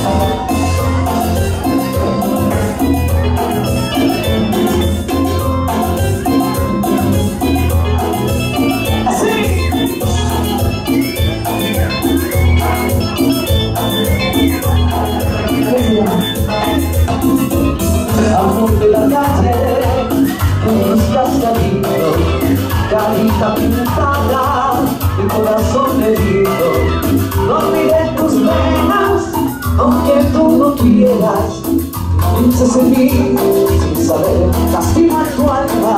Speaker 8: amor de la calle, que estás saliendo, carita pintada, el corazón herido. No olvidé tus penas, aunque tú no quieras. Piensas en mí, sin saber, lastima tu alma.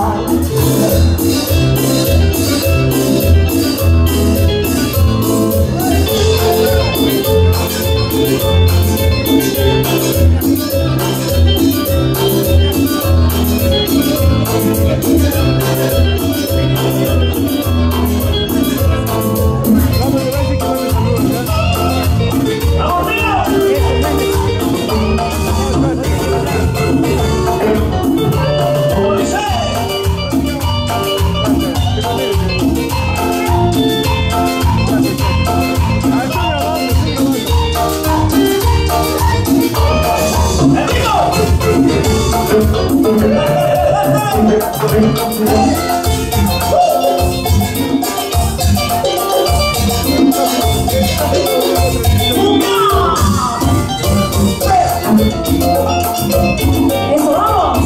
Speaker 9: Eso, vamos.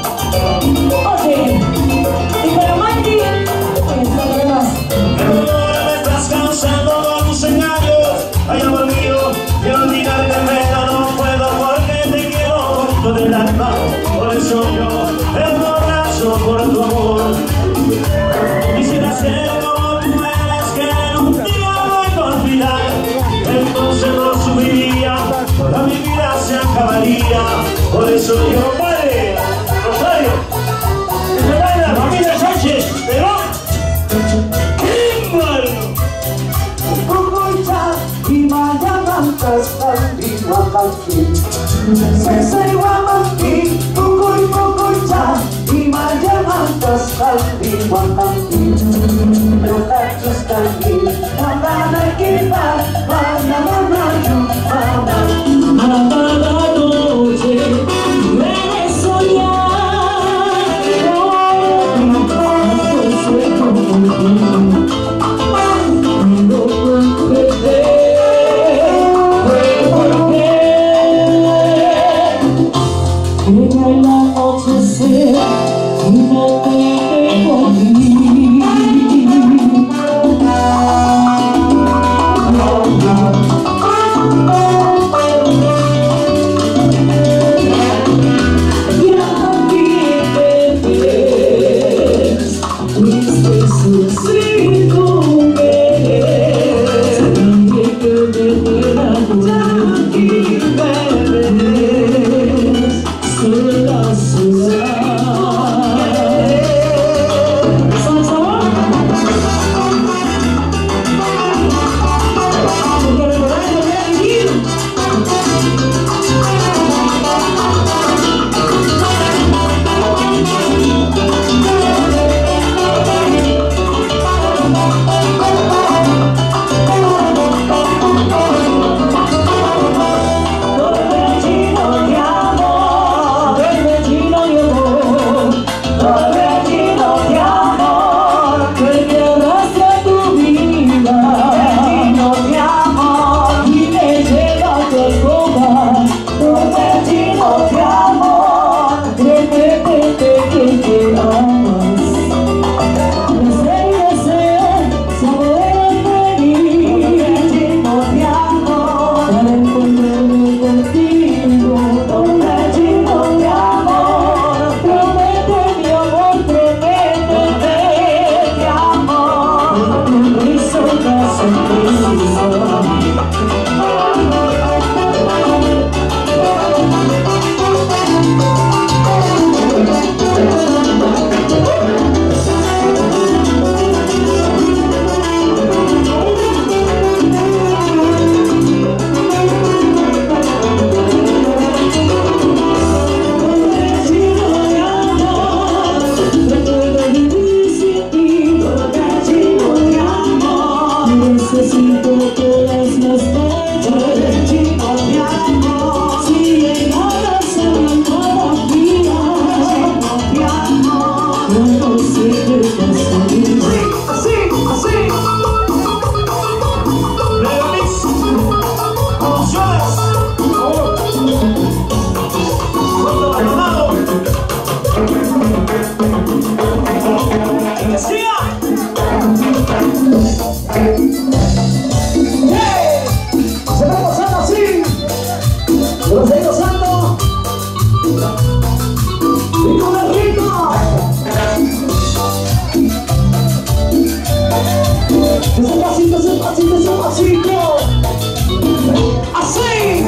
Speaker 9: Ok. Y para Mikey, pues no hay más.
Speaker 12: Me estás cansando con tus engaños. Ay, amor mío, quiero olvidarte, pero no puedo porque te quiero con todo el alma. Por eso yo me borracho por tu amor. Quisiera ser como tú eres, que nunca voy a olvidar. Entonces no subiría, toda mi vida se acabaría. Por eso yo muere, Rosario, que se baila la familia Sánchez, pero ¡Kimball!
Speaker 8: Kukucha, Himayamantas, Tandiwamaki. Seseiwamaki, Kukuy, Kukucha, Himayamantas, Tandiwamaki. Lokachus kangi, Mamana kipa, Mana mama yu, Mama.
Speaker 9: Amada noche, debe soñar. No puedo sueño contigo. No puedo perder, porque llega el anochecer y no te dejo ir. No, no. necesito todas las noches. Chico mi amor, si llegaras a mi cada día, chico mi amor, no sé qué pasaría. Así, así, así. Remix, emociones. Cuando abandonado. ¡Siga! ¡Hey! Se va gozando así. Se va a seguir gozando. Y con el ritmo. Ese pasito, ese pasito, ese pasito. Así.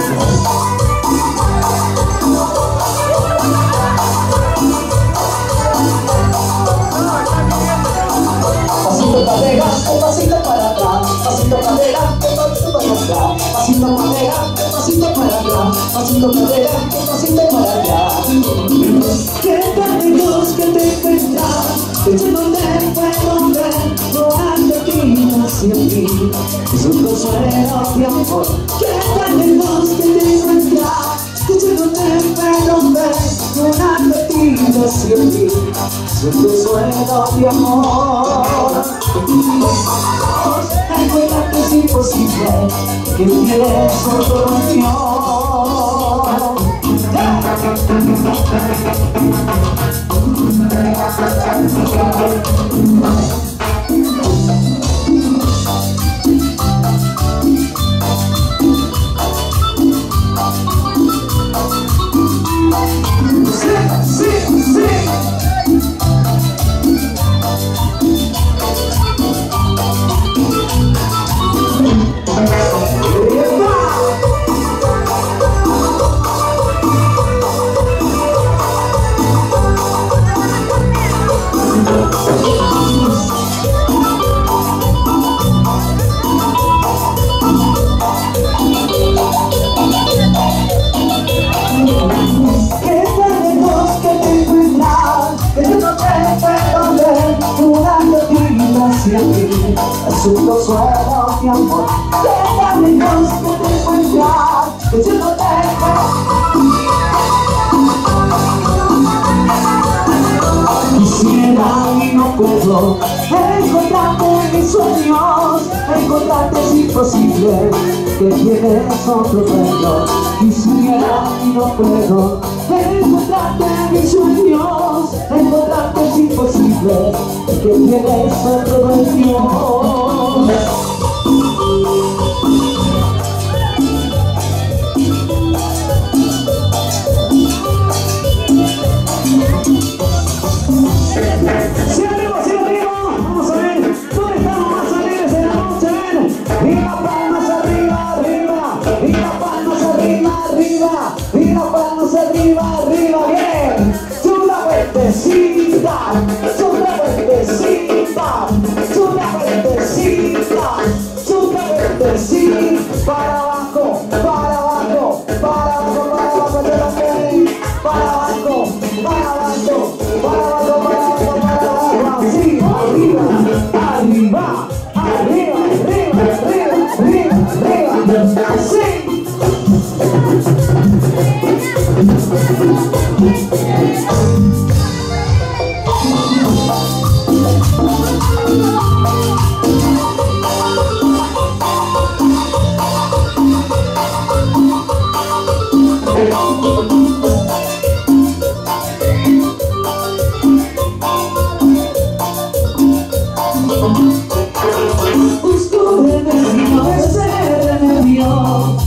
Speaker 9: Pasito para adelante, pasito para atrás, pasito para adelante, pasito para atrás, pasito para adelante, pasito para atrás, pasito para adelante, pasito para atrás. Qué tan lejos que te encuentras, que yo no te puedo ver, no ando aquí hacia ti, es un consuelo de amor. Qué tan lejos que te encuentras, que yo no te puedo ver, no ando aquí hacia ti, es un consuelo de amor. Recuerda que es imposible que tienes otro amor. Sí, sí, sí. Es un consuelo de amor. Déjame lejos que te encuentras, que yo no te quisiera y no puedo encontrarte en mis sueños. Encontrarte es imposible, que tienes otro dueño. Quisiera y no puedo encontrarte en mis sueños. Encontrarte es imposible, que tienes otro dueño. ¡Sí arriba, sí arriba! Vamos a ver, ¿dónde estamos más alegres en la noche? ¡Ven! Y las palmas arriba, arriba, y las palmas arriba, arriba, y las palmas arriba, arriba, bien. Una vueltecita, una vueltecita, una vueltecita, una vueltecita, para abajo, para abajo, para abajo, para abajo, te lo ven, para abajo, para abajo, para abajo, para abajo, para abajo, así, arriba, arriba, arriba, arriba, arriba, arriba, arriba, así. Busco remedio, ese remedio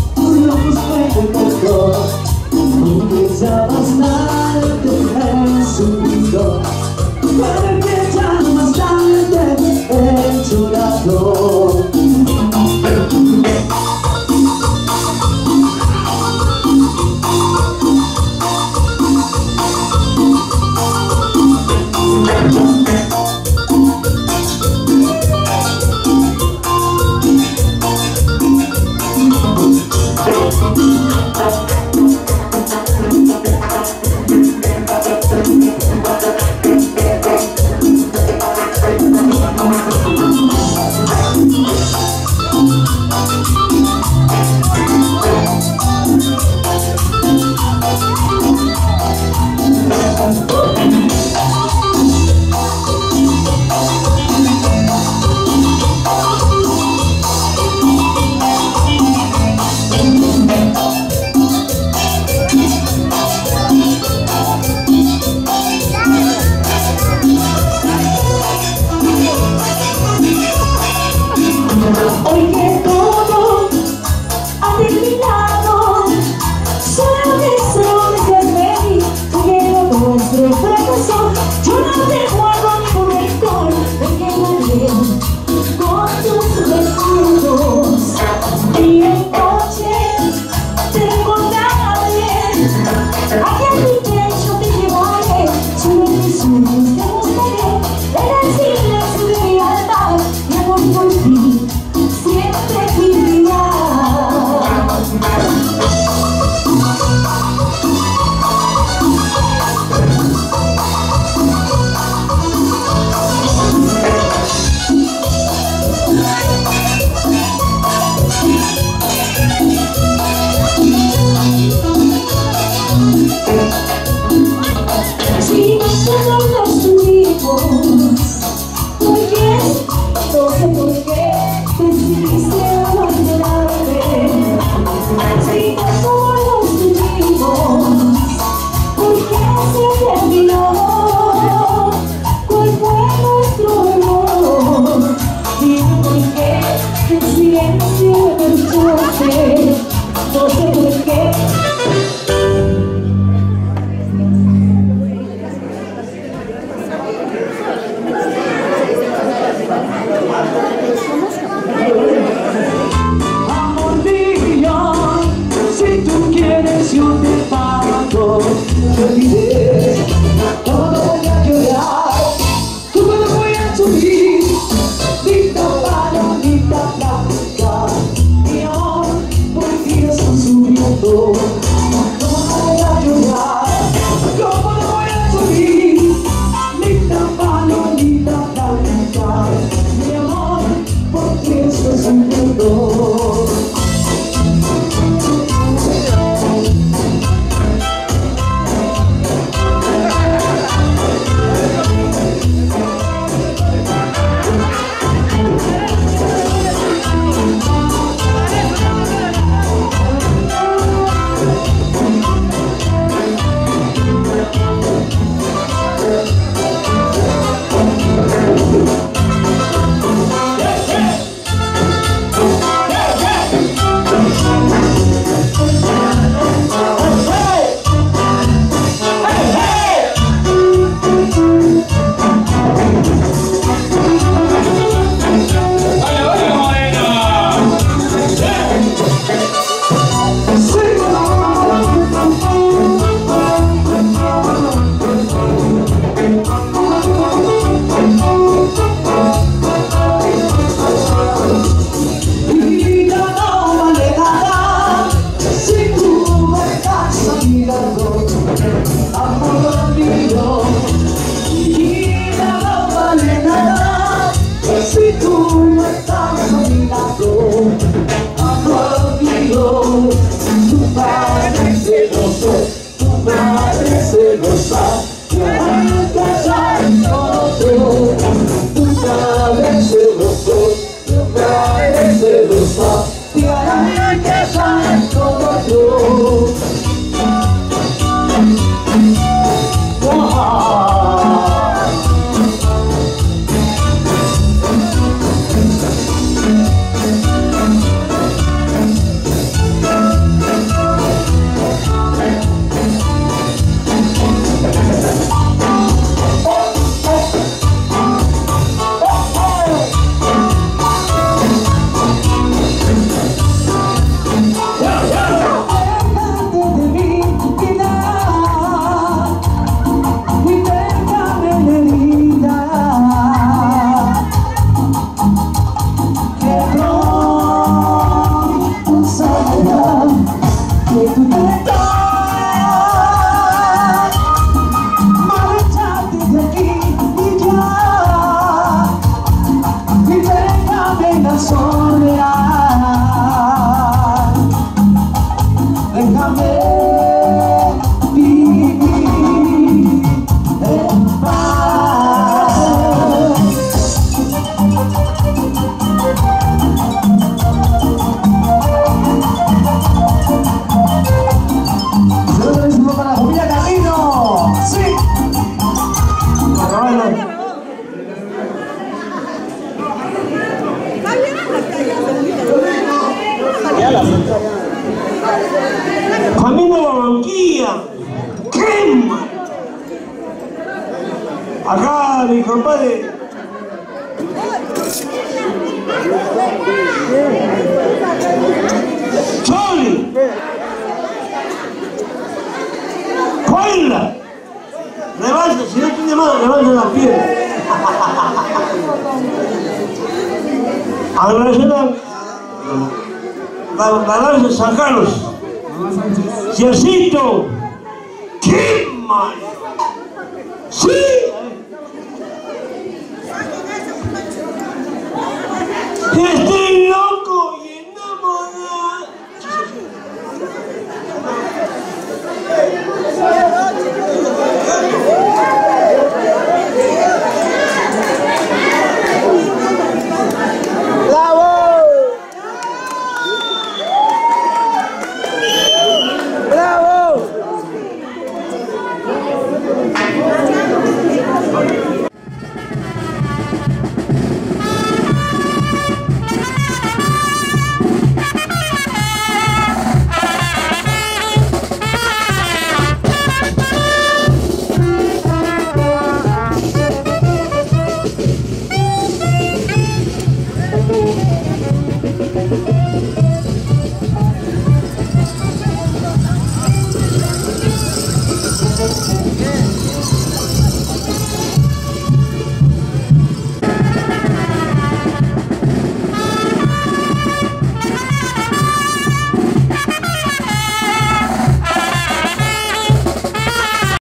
Speaker 9: No sé por qué. Amor mío, si tú quieres yo te pago. No olvides, todo voy a llorar, todo voy a subir. Dita palomita blanca, mi amor, por ti están subiendo. ¿Cómo voy a llorar? ¿Cómo no voy a subir? Dita palomita blanca, mi amor, por ti están subiendo.
Speaker 12: Camino a Barranquilla, quema. Acá mi compadre. Choli. Coila. Levanta, si no tiene mano, levanta la pierna. Agradecer a la balance de San Carlos. Ciercito. ¡Qué mal! ¡Sí! Este